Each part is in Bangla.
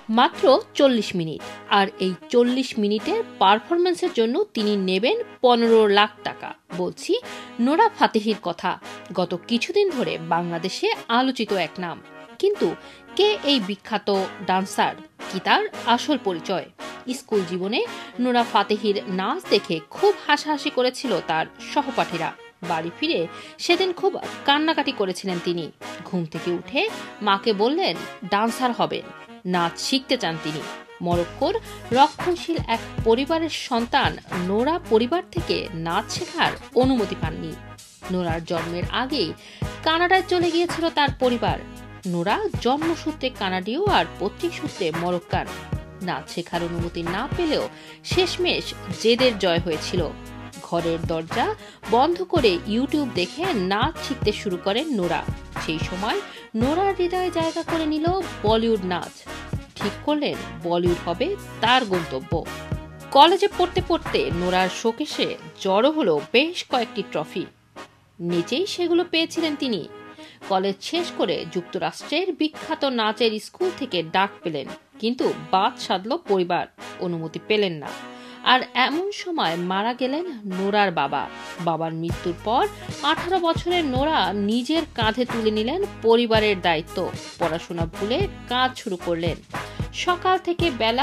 মাত্র 40 মিনিট, আর এই 40 মিনিটের পারফরমেন্সের জন্য তিনি নেবেন 15 লাখ টাকা। বলছি নোরা ফাতেহির কথা। গত কিছুদিন ধরে বাংলাদেশে আলোচিত এক নাম। কিন্তু কে এই বিখ্যাত ডান্সার, কি তার আসল পরিচয়? স্কুল জীবনে নোরা ফাতেহির নাচ দেখে খুব হাসাহাসি করেছিল তার সহপাঠীরা। বাড়ি ফিরে সেদিন খুব কান্নাকাটি করেছিলেন তিনি। ঘুম থেকে উঠে মাকে বললেন ডান্সার হবেন, নাচ শিখতে চান তিনি। মরক্কোর রক্ষণশীল এক পরিবারের সন্তান নোরা পরিবার থেকে নাচ শেখার অনুমতি পাননি। নোরার জন্মের আগেই কানাডায় চলে গিয়েছিল তার পরিবার। নোরা জন্মসূত্রে কানাডীয় আর পৈতৃক সূত্রে মরক্কান। নাচ শেখার অনুমতি না পেলেও শেষমেশ জেদের জয় হয়েছিল। ঘরের দরজা বন্ধ করে ইউটিউব দেখে নাচ শিখতে শুরু করেন নোরা। সেই সময় নোরার হৃদয়ে জায়গা করে নিল বলিউড নাচ। ঠিক করলেন বলিউড হবে তার গন্তব্য। কলেজে পড়তে পড়তে নোরার শোকেসে জড়ো হলো বেশ কয়েকটি ট্রফি। নিচেই সেগুলো পেয়েছিলেন তিনি। কলেজ শেষ করে যুক্তরাষ্ট্রের বিখ্যাত নাচের স্কুল থেকে ডাক পেলেন, কিন্তু বাদ সাধল পরিবার, অনুমতি পেলেন না। আর এমন সময় মারা গেলেন নোরার বাবা। বাবার মৃত্যুর পর 18 বছরের নোরা নিজের কাঁধে তুলে নিলেন পরিবারের দায়িত্ব। পড়াশোনা ভুলে কাজ শুরু করলেন। সকাল থেকে বেলা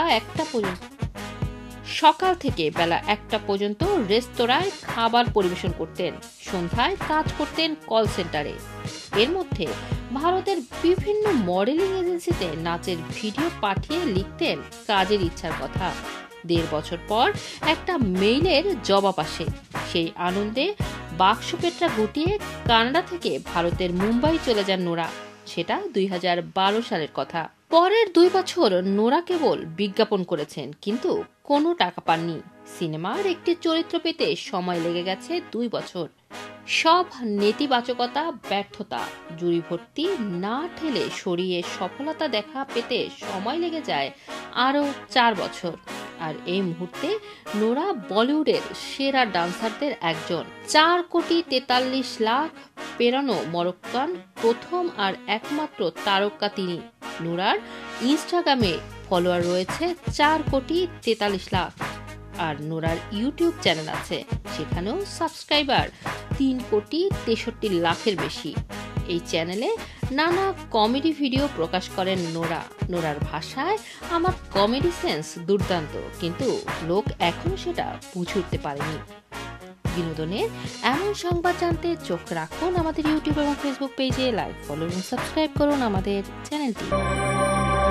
1টা পর্যন্ত রেস্তোরাঁয় খাবার পরিবেশন করতেন। সন্ধ্যায় কাজ করতেন কল সেন্টারে। এর মধ্যে ভারতের বিভিন্ন মডেলিং এজেন্সিতে নাচের ভিডিও পাঠিয়ে লিখতেন কাজের ইচ্ছার কথা। 1.5 বছর পর একটা মেইলের জবাব আসে। সেই আনন্দে বাক্সপেটরা গুটিয়ে কানাডা থেকে ভারতের মুম্বাই চলে যান নোরা। সেটা 2012 সালের কথা। পরের 2 বছর নোরা কেবল বিজ্ঞাপন করেছেন, কিন্তু কোনো টাকা পাননি। সিনেমার একটি চরিত্র পেতে সময় লেগে গেছে 2 বছর। সব নেতিবাচকতা, ব্যর্থতা, জুরি ভর্তি না ঠেলে সরিয়ে সফলতা দেখা পেতে সময় লেগে যায় আরো 4 বছর। আর এই মুহূর্তে নোরা বলিউডের সেরা ডান্সারদের একজন। 4,43 লাখ পেরানো মরক্কান প্রথম আর একমাত্র তারকা তিনি। নোরার ইনস্টাগ্রামে ফলোয়ার রয়েছে 4,43 লাখ। আর নোরার ইউটিউব চ্যানেল আছে, সেখানেও সাবস্ক্রাইবার 3,63 লাখের বেশি। এই চ্যানেলে নানা কমেডি ভিডিও প্রকাশ করেন নোরা। নোরার ভাষায় আমার কমেডি সেন্স দুর্দান্ত, কিন্তু লোক এখনো সেটা বুঝে উঠতে পারেনি। বিনোদনের এমন সংবাদ জানতে চোখ রাখুন আমাদের ইউটিউব এবং ফেসবুক পেজে। লাইক, ফলো এবং সাবস্ক্রাইব করুন আমাদের চ্যানেলটি।